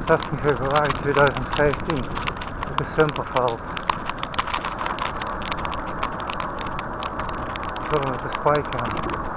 16 februari 2015. Het is Semperveld. Ik wil met de spycam.